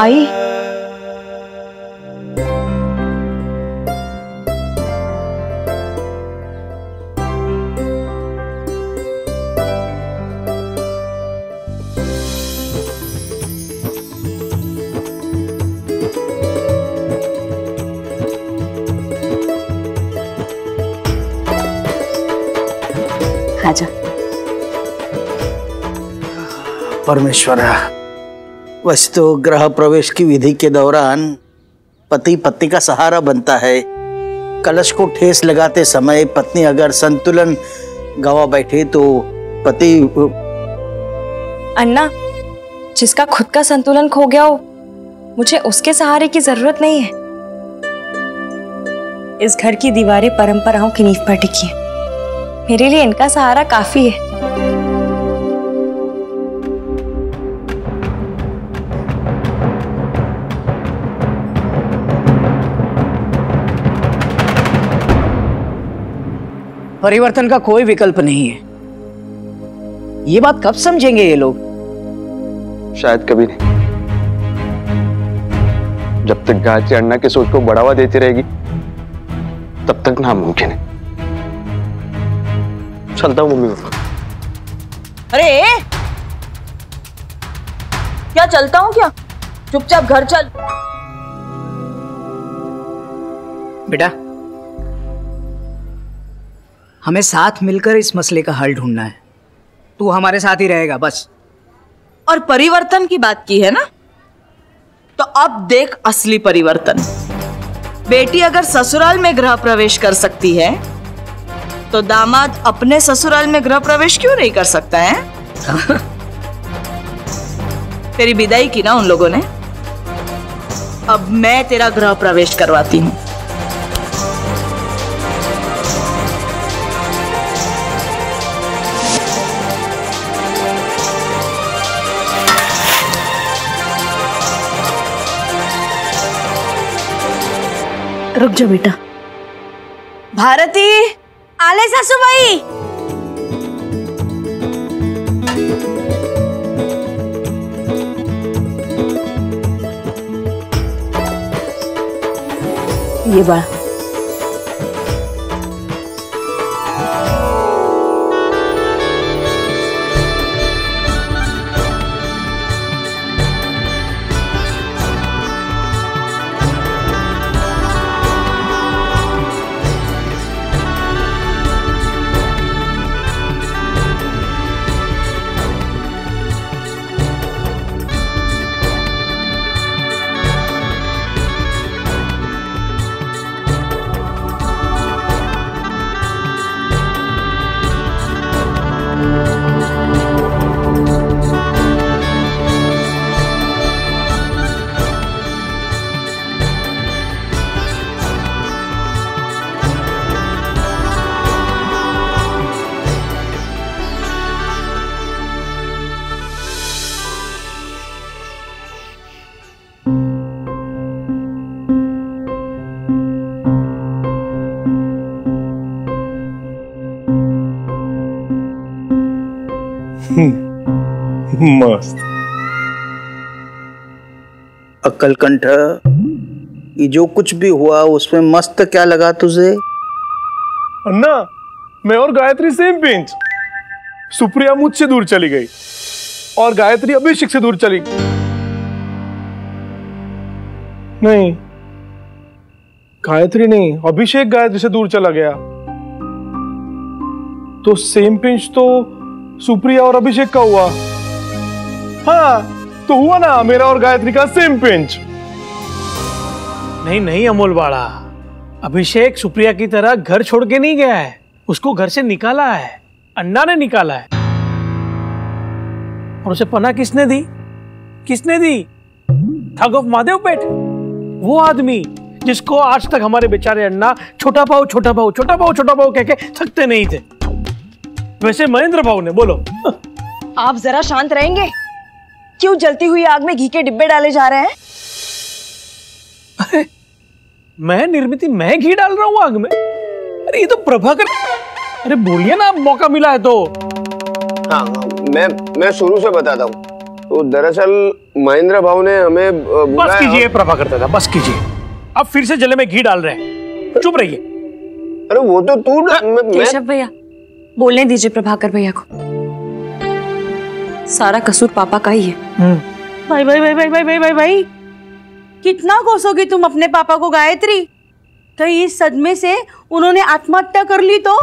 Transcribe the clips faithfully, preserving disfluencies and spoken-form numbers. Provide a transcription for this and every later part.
आई। आजा। परमेश्वरा, वैसे तो गृह प्रवेश की विधि के दौरान पति पत्नी का सहारा बनता है। कलश को ठेस लगाते समय पत्नी अगर संतुलन गवा बैठे तो पति। अन्ना, जिसका खुद का संतुलन खो गया हो, मुझे उसके सहारे की जरूरत नहीं है। इस घर की दीवारें परंपराओं की नींव पर टिकी हैं। मेरे लिए इनका सहारा काफी है। परिवर्तन का कोई विकल्प नहीं है। ये बात कब समझेंगे ये लोग? शायद कभी नहीं। जब तक गायत्री अन्ना की सोच को बढ़ावा देती रहेगी तब तक नामुमकिन है। चलता हूँ मम्मी पापा। अरे क्या चलता हूँ क्या? चुपचाप घर चल। बेटा, हमें साथ मिलकर इस मसले का हल ढूंढना है। तू हमारे साथ ही रहेगा बस। और परिवर्तन की बात की है ना, तो अब देख असली परिवर्तन। बेटी अगर ससुराल में गृह प्रवेश कर सकती है तो दामाद अपने ससुराल में गृह प्रवेश क्यों नहीं कर सकता है? तेरी विदाई की ना उन लोगों ने, अब मैं तेरा गृह प्रवेश करवाती हूँ। रुक जा बेटा। भारती, आले सासूबाई। ये बा मस्त। अक्कलकंठ, ये जो कुछ भी हुआ उसमें मस्त क्या लगा तुझे? अन्ना, मैं और गायत्री सेम बेंच। सुप्रिया मुझसे दूर चली गई और गायत्री अभिषेक से दूर चली गई। नहीं, गायत्री नहीं, अभिषेक गायत्री से दूर चला गया। तो सेम बेंच तो सुप्रिया और अभिषेक का हुआ। हाँ, तो हुआ ना मेरा और गायत्री का सेम बेंच। नहीं नहीं अमोल बाड़ा, अभिषेक सुप्रिया की तरह घर छोड़ के नहीं गया है, उसको घर से निकाला है, अन्ना ने निकाला है। और उसे पनाह किसने दी? किसने दी? ठग ऑफ महादेवपेट, वो आदमी जिसको आज तक हमारे बेचारे अन्ना छोटा पाओ छोटा पाओ छोटा पाओ छोटा पाओ कह के थकते नहीं थे। वैसे महेंद्र भाव ने, बोलो। आप जरा शांत रहेंगे? क्यों जलती हुई आग में घी के डिब्बे डाले जा रहे हैं? अरे मैं निर्मिति, मैं घी डाल रहा हूं आग में? अरे ये तो प्रभाकर। अरे बोलिए ना, मौका मिला है तो। हाँ, मैं मैं शुरू से बताता हूँ। तो दरअसल महेंद्र भाव ने हमें बस कीजिए प्रभाकर दादा, बस कीजिए। अब फिर से जले में घी डाल रहे हैं, चुप रहिए। अरे वो तो तू केशव भैया, बोलने दीजिए प्रभाकर भैया को। सारा कसूर पापा का ही है। भाई भाई भाई भाई भाई भाई भाई भाई कितना कोसोगी तुम अपने पापा को गायत्री? कहीं इस सदमे से उन्होंने आत्महत्या कर ली तो?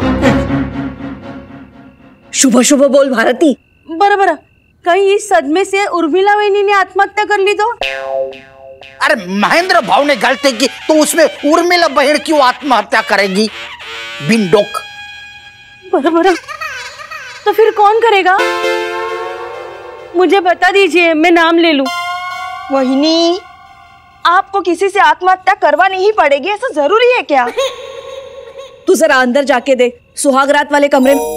शुभ शुभ बोल भारती। बराबर, कहीं इस सदमे से उर्मिला वैनी ने आत्महत्या कर ली तो? अरे महेंद्र भाव ने गलती की तो उसमें उर्मिला बहन क्यों आत्महत्या करेगी? बिंडोक। बराबर, तो फिर कौन करेगा? मुझे बता दीजिए, मैं नाम ले लूं। वहिनी, आपको किसी से आत्महत्या करवानी ही पड़ेगी, ऐसा जरूरी है क्या? तू जरा अंदर जाके देख, सुहागरात वाले कमरे में।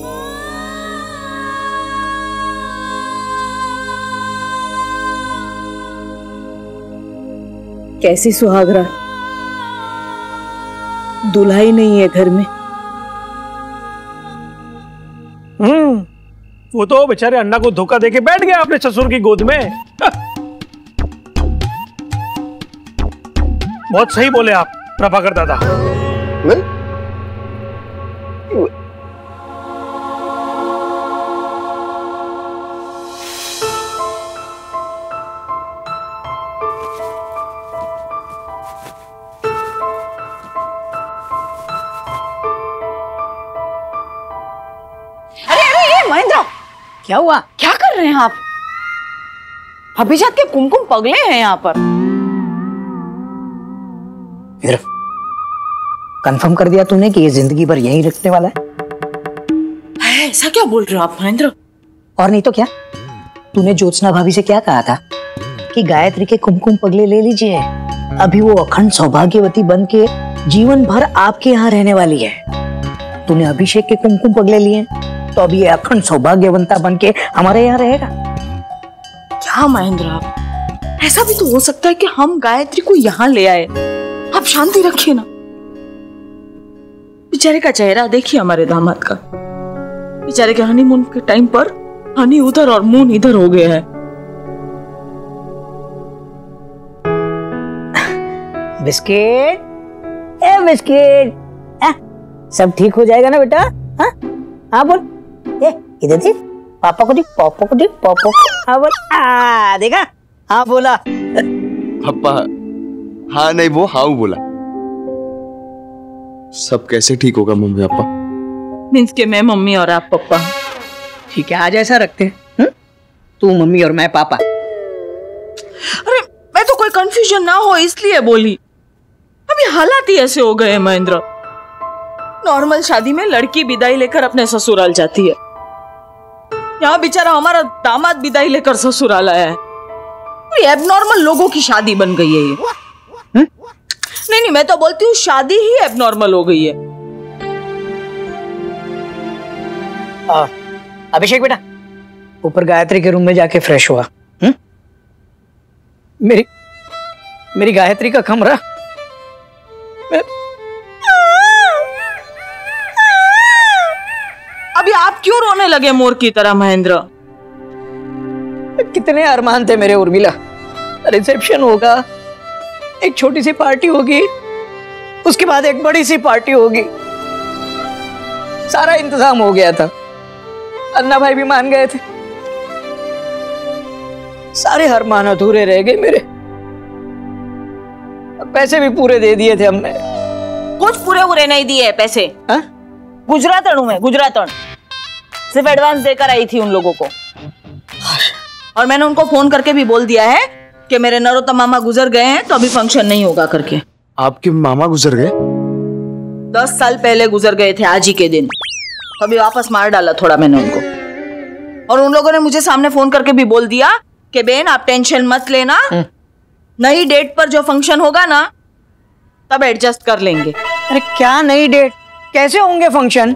कैसी सुहागरात? दूल्हा ही नहीं है घर में। हम्म वो तो बेचारे अन्ना को धोखा देके बैठ गया अपने ससुर की गोद में। बहुत सही बोले आप प्रभाकर दादा। मैं? महेंद्र, क्या हुआ? क्या कर रहे हैं आप? अभिजात के कुमकुम पगले हैं यहाँ पर। फिर कंफर्म कर दिया तूने कि ये जिंदगी भर यहीं रखने वाला है? ऐसा क्या बोल रहे हो आप महेंद्र? और नहीं तो क्या, तूने ज्योत्सना भाभी से क्या कहा था कि गायत्री के कुमकुम पगले ले लीजिए, अभी वो अखंड सौभाग्यवती बन के जीवन भर आपके यहाँ रहने वाली है। तूने अभिषेक के कुमकुम पगले लिए तो अभी ये अखंड सौभाग्यवंता बन के हमारे यहाँ रहेगा। क्या महेंद्र, आप ऐसा भी तो हो सकता है कि हम गायत्री को यहाँ ले आए। आप शांति रखिए ना। बेचारे का चेहरा देखिए हमारे दामाद का। बेचारे के हनीमून के टाइम पर हनी उधर और मून इधर हो गया है। बिस्किट, ए बिस्किट, आ, सब ठीक हो जाएगा ना बेटा? हाँ हाँ बोल, ए इधर देख, पापा को देख, पापा को देख, पापा को। हाँ बोल, आ देखा, हाँ बोला। पापा हाँ नहीं वो हाँ बोला। सब कैसे ठीक होगा मम्मी पापा? मीन्स के मैं मम्मी और आप पापा। ठीक है, आज ऐसा रखते हैं, तू मम्मी और मैं पापा। अरे मैं तो कोई कंफ्यूजन ना हो इसलिए बोली। अभी हालात ही ऐसे हो गए महेंद्र। नॉर्मल शादी में लड़की विदाई लेकर अपने ससुराल जाती है, यहाँ बेचारा हमारा दामाद विदाई लेकर ससुराल आया है। ये एबनॉर्मल लोगों की शादी बन गई है ये। हुँ? नहीं नहीं, मैं तो बोलती हूँ शादी ही एबनॉर्मल हो गई है। आ, अभिषेक बेटा, ऊपर गायत्री के रूम में जाके फ्रेश हुआ। हुँ? मेरी मेरी गायत्री का कमरा मैं... अभी आप क्यों रोने लगे मोर की तरह महेंद्र? कितने अरमान थे मेरे उर्मिला। रिसेप्शन होगा, एक छोटी सी पार्टी होगी, उसके बाद एक बड़ी सी पार्टी होगी। सारा इंतजाम हो गया था, अन्ना भाई भी मान गए थे। सारे अरमान अधूरे रह गए मेरे। पैसे भी पूरे दे दिए थे हमने। कुछ पूरे पूरे नहीं दिए पैसे। हाँ? गुजरातन हूं मैं, गुजरातन। सिर्फ एडवांस देकर आई थी उन लोगों को, और मैंने उनको फोन करके भी बोल दिया है कि मेरे नरोत्तम मामा गुजर गए हैं तो अभी फंक्शन नहीं होगा करके। आपके मामा गुजर गए? दस साल पहले गुजर गए थे आज ही के दिन। अभी वापस मार डाला थोड़ा मैंने उनको। और उन लोगों ने मुझे सामने फोन करके भी बोल दिया कि बेन आप टेंशन मत लेना, नई डेट पर जो फंक्शन होगा ना तब एडजस्ट कर लेंगे। अरे क्या नई डेट, कैसे होंगे फंक्शन?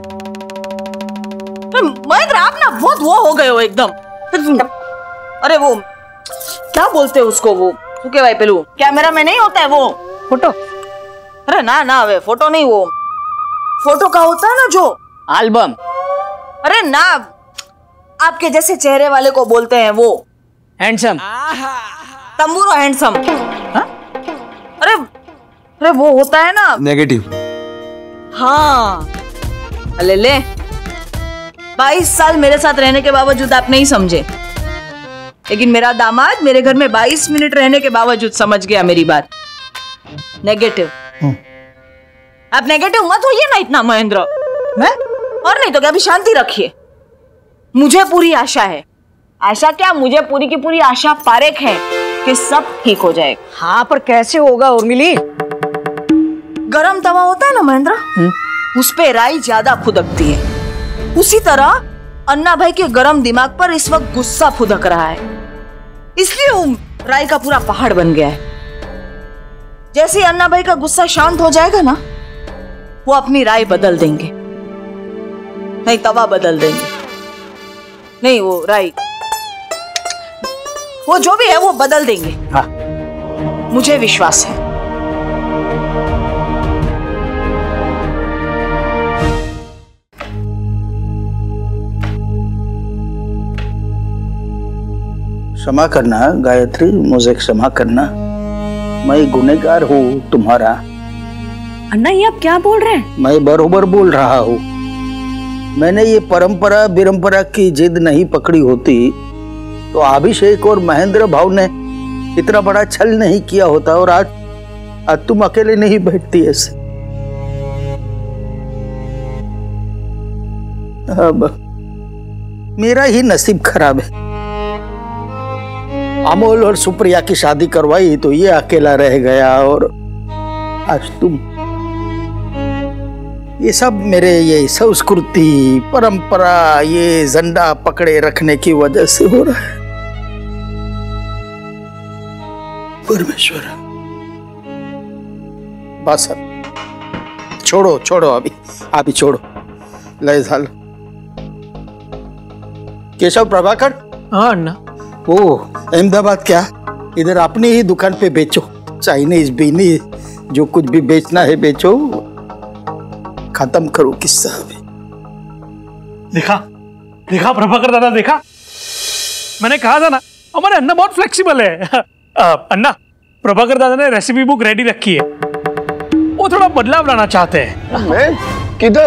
महेंद्र आप ना बहुत वो हो गए हो एकदम। अरे वो क्या बोलते हैं उसको, वो सूखे भाई पेलू कैमरा में नहीं होता है वो फोटो? अरे ना ना वे फोटो नहीं, वो फोटो का होता है ना जो एल्बम। अरे ना, आपके जैसे चेहरे वाले को बोलते हैं वो। हैंडसम। तंबूरो हैंडसम। अरे अरे वो होता है ना नेगेटिव। हाँ ले ले। बाईस साल मेरे साथ रहने के बावजूद आप नहीं समझे, लेकिन मेरा दामाद मेरे घर में बाईस मिनट रहने के बावजूद समझ गया मेरी बात। नेगेटिव। आप नेगेटिव मत होइए ना इतना महेंद्र। मैं और नहीं तो क्या, अभी शांति रखिए। मुझे पूरी आशा है, आशा क्या मुझे पूरी की पूरी आशा पारेख है कि सब ठीक हो जाएगा। हाँ पर कैसे होगा उर्मिली? गरम तवा होता है ना महेंद्र, उस पे राई ज्यादा फुदकती है। उसी तरह अन्ना भाई के गरम दिमाग पर इस वक्त गुस्सा फुदक रहा है, इसलिए वो राई का पूरा पहाड़ बन गया है। जैसे ही अन्ना भाई का गुस्सा शांत हो जाएगा ना, वो अपनी राय बदल देंगे। नहीं, तवा बदल देंगे। नहीं, वो राय, वो जो भी है वो बदल देंगे। हाँ। मुझे विश्वास है। क्षमा करना गायत्री, मुझे क्षमा करना, मैं गुनहगार हूँ तुम्हारा। अन्ना ये आप क्या बोल रहे हैं? मैं बरोबर बोल रहा हूँ। मैंने ये परंपरा विरंपरा की जिद नहीं पकड़ी होती तो अभिषेक और महेंद्र भाव ने इतना बड़ा छल नहीं किया होता, और आज आज तुम अकेले नहीं बैठती ऐसे। अब मेरा ही नसीब खराब है। अमोल और सुप्रिया की शादी करवाई तो ये अकेला रह गया, और आज तुम। ये सब मेरे ये संस्कृति परंपरा, ये झंडा पकड़े रखने की वजह से हो रहा है। परमेश्वर, बस अब छोड़ो छोड़ो, अभी अभी छोड़ो, लय झाल। केशव प्रभाकर। हाँ अन्ना। ओ अहमदाबाद क्या, इधर अपनी ही दुकान पे बेचो, चाइनीज बीनीज जो कुछ भी बेचना है बेचो, खत्म करो किस्सा। देखा देखा प्रभाकर दादा, देखा मैंने कहा था ना, हमारे अन्ना बहुत फ्लेक्सिबल है। आ, अन्ना, प्रभाकर दादा ने रेसिपी बुक रेडी रखी है, वो थोड़ा बदलाव लाना चाहते हैं। मैं किधर?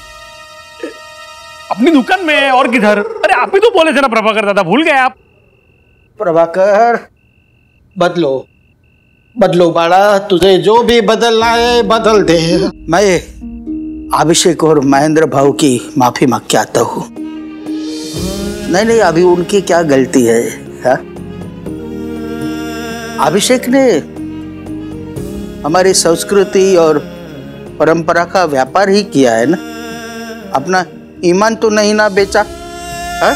अपनी दुकान में, और किधर? अरे आप ही तो बोले थे ना प्रभाकर दादा, भूल गए आप? प्रभाकर, बदलो बदलो बाड़ा, तुझे जो भी बदलना है बदल दे। मैं अभिषेक और महेंद्र भाव की माफी मांग के आता हूँ। नहीं नहीं, अभी उनकी क्या गलती है, हा? अभिषेक ने हमारी संस्कृति और परंपरा का व्यापार ही किया है ना, अपना ईमान तो नहीं ना बेचा, हा?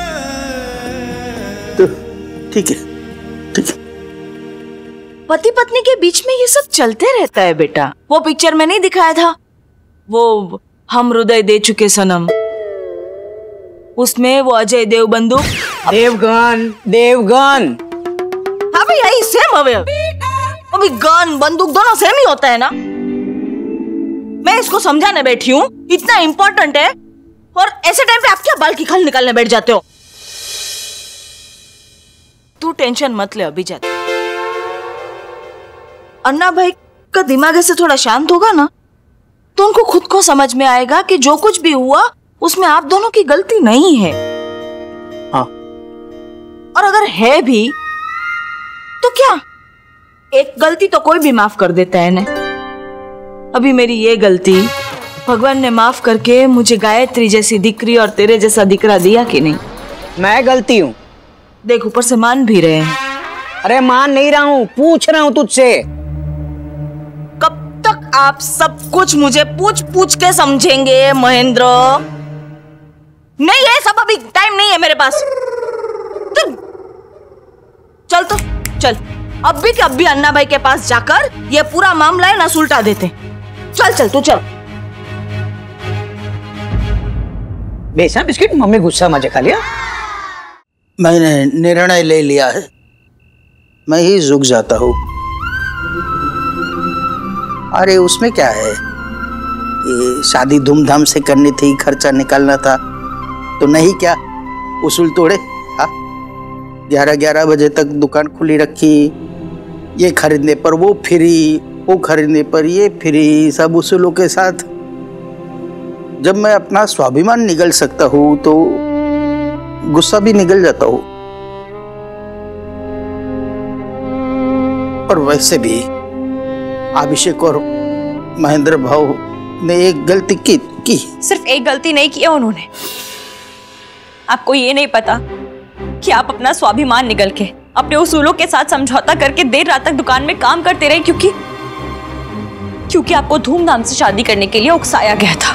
तो ठीक है, ठीक है। पति पत्नी के बीच में ये सब चलते रहता है बेटा। वो पिक्चर में नहीं दिखाया था, वो हम हृदय दे चुके सनम, उसमें वो अजय देवबंदू देवगन देवगन हाँ भाई, यही सेम है। अभी गन बंदूक दोनों सेम ही होता है ना। मैं इसको समझाने बैठी हूँ, इतना इम्पोर्टेंट है, और ऐसे टाइम पे आप क्या बाल की खाल निकालने बैठ जाते हो। तू टेंशन मत ले, अभी जाते। अन्ना भाई का दिमाग ऐसे थोड़ा शांत होगा ना, तो उनको खुद को समझ में आएगा कि जो कुछ भी हुआ उसमें आप दोनों की गलती नहीं है। हाँ। और अगर है भी तो क्या, एक गलती तो कोई भी माफ कर देता है ना। अभी मेरी ये गलती भगवान ने माफ करके मुझे गायत्री जैसी दिकरी और तेरे जैसा दिकरा दिया कि नहीं? मैं गलती हूँ? देख, ऊपर से मान भी रहे हैं। अरे मान नहीं रहा हूँ, पूछ रहा हूँ तुझसे। कब तक आप सब कुछ मुझे पूछ पूछ के समझेंगे महेंद्र? नहीं है सब, अभी टाइम नहीं है मेरे पास। तो चल तो चल, अब भी के अब भी अन्ना भाई के पास जाकर ये पूरा मामला है ना सुलटा देते। चल चल तू चल। बेचा बिस्किट, मम्मी गुस्सा मजे खा लिया। मैंने निर्णय ले लिया है, मैं ही झुक जाता हूँ। अरे उसमें क्या है, ये शादी धूमधाम से करनी थी, खर्चा निकालना था, तो नहीं क्या उसूल तोड़े? हाँ, ग्यारह ग्यारह बजे तक दुकान खुली रखी, ये खरीदने पर वो फ्री, वो खरीदने पर ये फ्री, सब उसूलों के साथ। जब मैं अपना स्वाभिमान निगल सकता हूँ तो गुस्सा भी निगल जाता हूँ। और वैसे भी अभिषेक और महेंद्र भाव ने एक गलती की, की सिर्फ एक गलती नहीं किया उन्होंने। आपको ये नहीं पता कि आप अपना स्वाभिमान निगल के अपने उसूलों के साथ समझौता करके देर रात तक दुकान में काम करते रहे, क्योंकि क्योंकि आपको धूमधाम से शादी करने के लिए उकसाया गया था।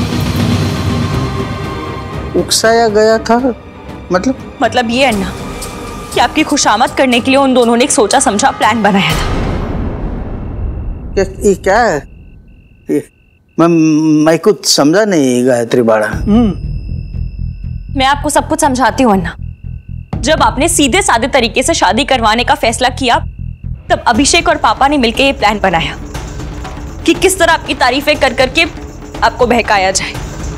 उकसाया गया था मतलब मतलब ये अन्ना कि आपकी खुशामद करने के लिए उन दोनों ने एक सोचा समझा प्लान बनाया था। क्या ये क्या है? ये, मैं मैं कुछ समझा नहीं गायत्री बाड़ा। मैं आपको सब कुछ समझाती हूँ अन्ना। जब आपने सीधे साधे तरीके से शादी करवाने का फैसला किया, तब अभिषेक और पापा ने मिलकर ये प्लान बनाया कि किस तरह आपकी तारीफें कर करके आपको बहकाया जाए।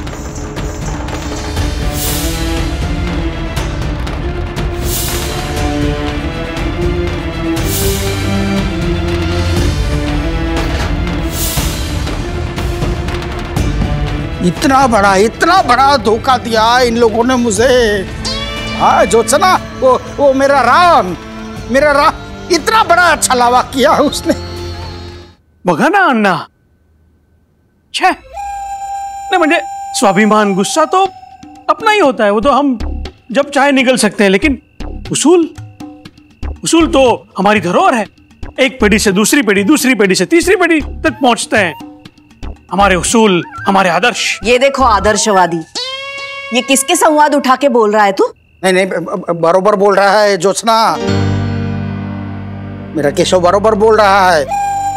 इतना बड़ा इतना बड़ा धोखा दिया इन लोगों ने मुझे। हाँ जोत्सना, वो वो मेरा राम मेरा राम इतना बड़ा छलावा किया उसने। बघा ना अण्णा, छे नहीं म्हणजे स्वाभिमान गुस्सा तो अपना ही होता है, वो तो हम जब चाहे निकल सकते हैं, लेकिन उसूल उसूल तो हमारी धरोहर है। एक पीढ़ी से दूसरी पीढ़ी, दूसरी पीढ़ी से तीसरी पीढ़ी तक पहुंचते हैं हमारे उसूल, हमारे आदर्श। ये देखो आदर्शवादी, ये किसके संवाद उठा के बोल रहा है तू? नहीं नहीं बरोबर बोल रहा है जोत्सना, मेरा केशव बरोबर बोल रहा है।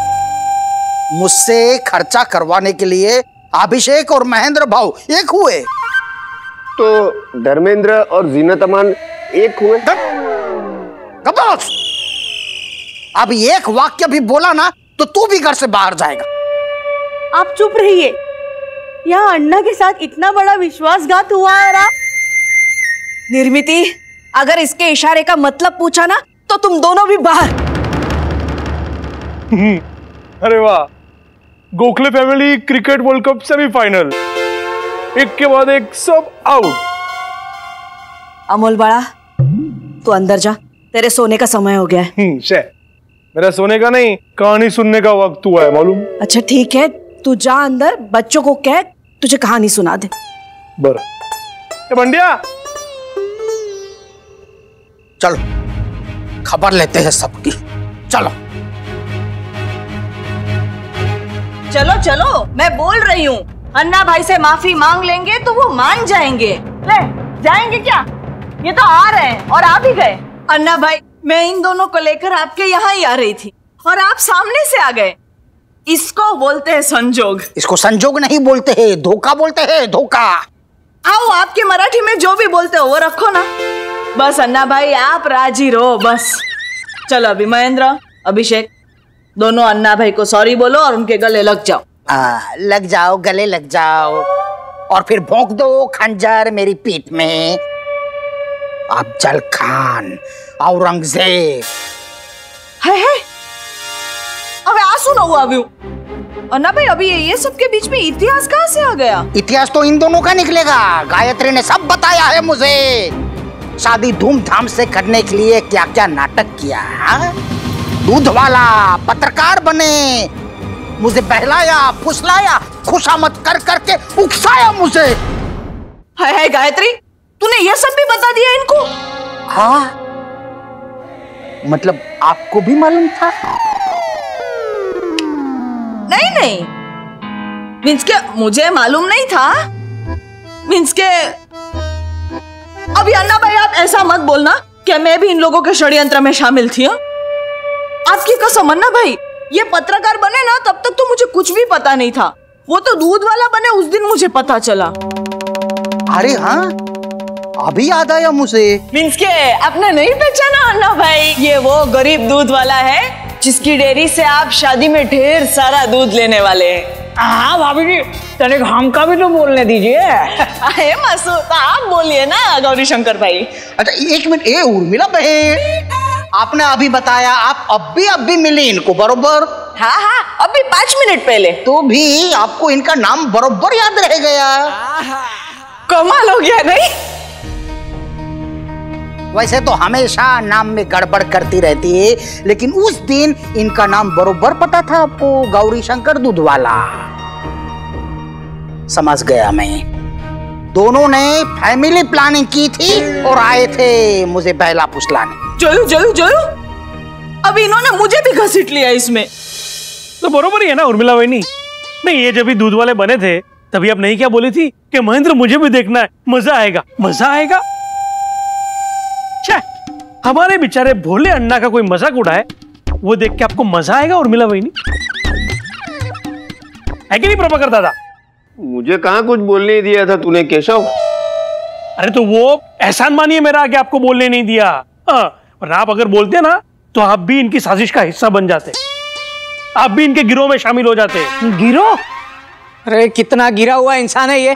मुझसे खर्चा करवाने के लिए अभिषेक और महेंद्र भाव एक हुए, तो धर्मेंद्र और जीनत अमान एक हुए। कबोस, अब एक वाक्य भी बोला ना तो तू भी घर से बाहर जाएगा। आप चुप रहिए। यहाँ अन्ना के साथ इतना बड़ा विश्वासघात हुआ है रा? निर्मिति, अगर इसके इशारे का मतलब पूछा ना तो तुम दोनों भी बाहर। अरे वाह, Gokhale family cricket world cup semifinal, एक के बाद एक सब आउट। अमोल बड़ा, तू अंदर जा, तेरे सोने का समय हो गया है। हम्म, शे, मेरा सोने का नहीं, कहानी सुनने का वक्त हुआ है मालूम। अच्छा ठीक है, तू जा अंदर, बच्चों को कह तुझे कहानी सुना दे। बर बंडिया, चलो खबर लेते हैं सबकी, चलो चलो चलो, मैं बोल रही हूँ, अन्ना भाई से माफी मांग लेंगे तो वो मान जाएंगे। ले जाएंगे क्या? ये तो आ रहे हैं और आ भी गए। अन्ना भाई, मैं इन दोनों को लेकर आपके यहाँ ही आ रही थी और आप सामने से आ गए। इसको बोलते हैं संजोग। इसको संजोग नहीं बोलते हैं, धोखा बोलते हैं, धोखा। आओ, आपके मराठी में जो भी बोलते हो वो रखो ना। बस अन्ना भाई, आप राजी रहो बस। चलो अभी महेंद्र, अभिषेक, दोनों अन्ना भाई को सॉरी बोलो और उनके गले लग जाओ। आ, लग जाओ, गले लग जाओ और फिर भोंक दो खंजर मेरी पीठ में। अफजल खान, औरंगजेब। है है अबे आ सुनो हुआ अभी अन्ना भाई, अभी ये सब के बीच में इतिहास कहाँ से आ गया? इतिहास तो इन दोनों का निकलेगा, गायत्री ने सब बताया है मुझे। शादी धूमधाम से करने के लिए क्या क्या नाटक किया, दूध वाला पत्रकार बने, मुझे बहलाया फुसलाया, खुशामद कर करके उकसाया मुझे। हाय हाय गायत्री, तूने ये सब भी बता दिया इनको? हाँ, मतलब आपको भी मालूम था? नहीं नहीं, मीन्स के मुझे मालूम नहीं था। मीन्स के अभी अन्ना भाई आप ऐसा मत बोलना कि मैं भी इन लोगों के षड्यंत्र में शामिल थी। आपकी कसम अन्ना भाई, ये पत्रकार बने ना तब तक तो मुझे कुछ भी पता नहीं था। वो तो दूध वाला बने उस दिन मुझे पता चला। अरे हाँ, अभी याद आया मुझे। मीन्स के आपने नहीं पहचाना अन्ना भाई? ये वो गरीब दूध वाला है जिसकी डेयरी से आप शादी में ढेर सारा दूध लेने वाले हैं। हाँ भाभी जी, तनिक हमका भी तो बोलने दीजिए। अरे मसूद, तो आप बोलिए ना गौरी शंकर भाई। अच्छा एक मिनट, ए उर्मिला बहन, आपने अभी बताया आप अब भी अब भी मिली इनको बरोबर? हाँ हाँ, अभी पांच मिनट पहले। तो भी आपको इनका नाम बरोबर याद रह गया। कमाल हो गया नहीं? वैसे तो हमेशा नाम में गड़बड़ करती रहती है, लेकिन उस दिन इनका नाम बरोबर पता था आपको, गौरी शंकर दूध वाला। समझ गया मैं, दोनों ने फैमिली प्लानिंग की थी और आए थे मुझे पहला फुसलाने। जोयू जोयू जोयू, अब इन्होंने मुझे भी घसीट लिया इसमें। तो बरोबर ही है ना उर्मिला बहनी? नहीं, ये जब भी दूध वाले बने थे तभी आप नहीं क्या बोली थी कि महेंद्र मुझे भी देखना है, मजा आएगा मजा आएगा। हमारे बेचारे भोले अन्ना का कोई मजाक उड़ाए, वो देख के आपको मजा आएगा उर्मिला बहनी? है कि नहीं प्रभाकर दादा? मुझे कहाँ कुछ बोलने ही दिया था तूने केशव। अरे तो वो एहसान मानिए मेरा कि आपको बोलने नहीं दिया। हाँ, और आप अगर बोलते ना तो आप भी इनकी साजिश का हिस्सा बन जाते, आप भी इनके गिरोह में शामिल हो जाते। गिरोह? अरे कितना गिरा हुआ इंसान है ये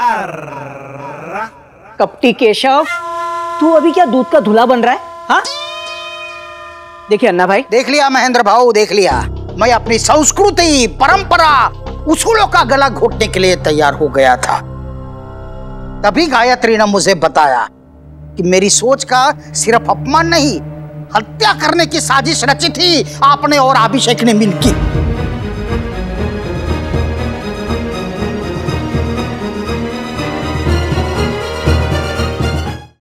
कपटी केशव। तू अभी क्या दूध का धुला बन रहा है? हाँ, देखिए अन्ना भाई। देख लिया महेंद्र भाऊ, देख लिया। मैं अपनी संस्कृति परंपरा उसूलों का गला घोटने के लिए तैयार हो गया था। तभी गायत्री ने मुझे बताया कि मेरी सोच का सिर्फ अपमान नहीं, हत्या करने की साजिश रची थी आपने और अभिषेक ने मिलकर।